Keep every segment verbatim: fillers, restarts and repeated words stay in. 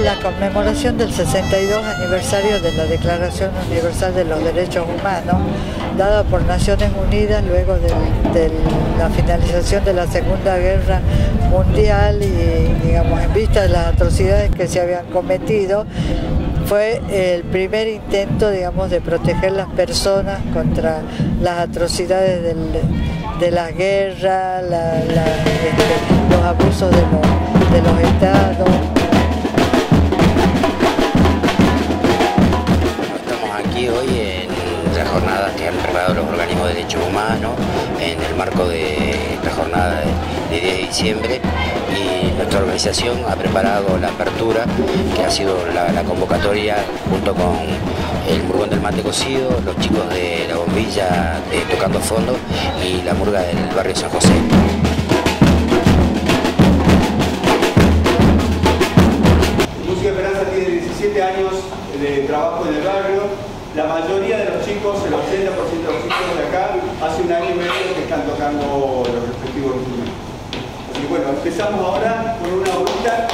la conmemoración del sesenta y dos aniversario de la Declaración Universal de los Derechos Humanos, dada por Naciones Unidas luego de, de la finalización de la Segunda Guerra Mundial y, digamos, en vista de las atrocidades que se habían cometido. Fue el primer intento, digamos, de proteger las personas contra las atrocidades del, de la guerra, la, la, este, los abusos de los, de los estados. Estamos aquí hoy en las jornadas que han preparado los organismos de derechos humanos en el marco de esta jornada de, de diez de diciembre, y nuestra organización ha preparado la apertura, que ha sido la, la convocatoria junto con el Murgón del Mate Cocido, los chicos de la Bombilla de Tocando Fondo y la Murga del barrio San José. Música Esperanza tiene diecisiete años de trabajo en el barrio. La mayoría de los chicos, el ochenta por ciento de los chicos de acá, hace un año y medio que están tocando los respectivos instrumentos. Así que bueno, empezamos ahora con una horita.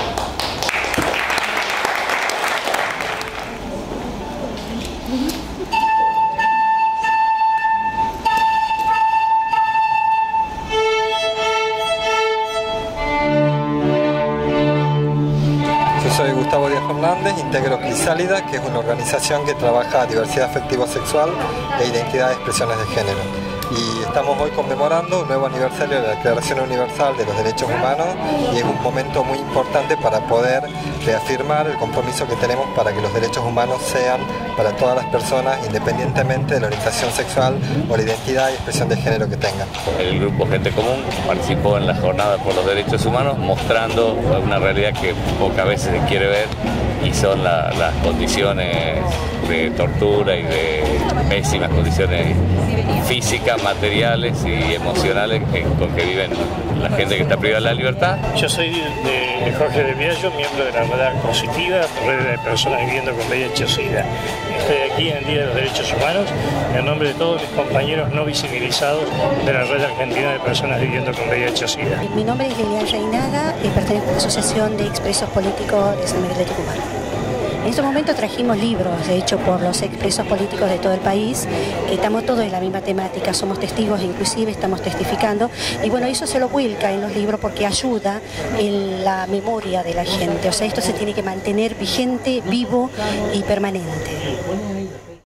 Soy Gustavo Díaz Fernández, integro Crisálida, que es una organización que trabaja diversidad afectivo-sexual e identidad de expresiones de género. Y estamos hoy conmemorando un nuevo aniversario de la Declaración Universal de los Derechos Humanos, y es un momento muy importante para poder reafirmar el compromiso que tenemos para que los derechos humanos sean para todas las personas, independientemente de la orientación sexual o la identidad y expresión de género que tengan. El grupo Gente Común participó en la Jornada por los Derechos Humanos, mostrando una realidad que pocas veces se quiere ver, y son la, las condiciones de tortura y de pésimas condiciones físicas, materiales y emocionales que, con que viven la gente que está privada de la libertad. Yo soy de, de Jorge de Viallo, miembro de la Red Positiva, red de personas viviendo con V I H o SIDA. Estoy aquí en el Día de los Derechos Humanos en nombre de todos mis compañeros no visibilizados de la Red Argentina de Personas Viviendo con V I H o SIDA. Mi nombre es Lilian Reinaga y pertenezco a la Asociación de Expresos Políticos de San Miguel de Tucumán. En este momento trajimos libros, de hecho, por los expresos políticos de todo el país, que estamos todos en la misma temática, somos testigos, inclusive estamos testificando, y bueno, eso se lo vuelca en los libros porque ayuda en la memoria de la gente, o sea, esto se tiene que mantener vigente, vivo y permanente.